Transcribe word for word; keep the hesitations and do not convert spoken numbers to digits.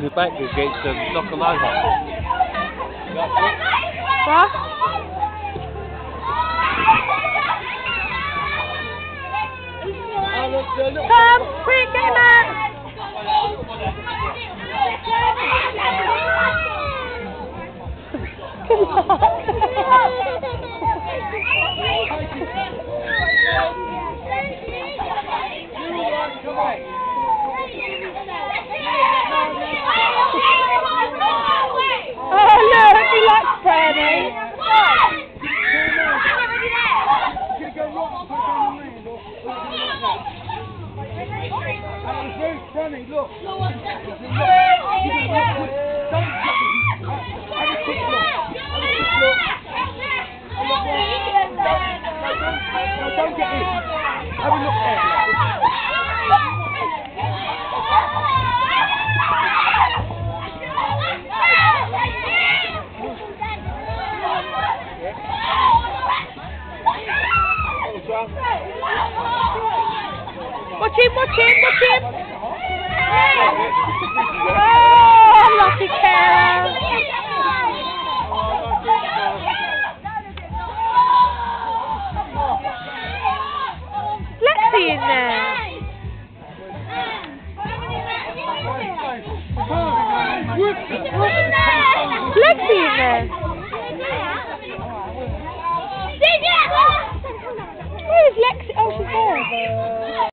the back will get to knock them over. What? Come, quick, get him out! Good luck! Oh look, he likes Freddie. Funny, look. Don't get in. Have a look there. Watch him, watch him, watch him! Oh, lucky cow! Lexi in there! Lexi in there! Where is Lexi? Oh, she's there!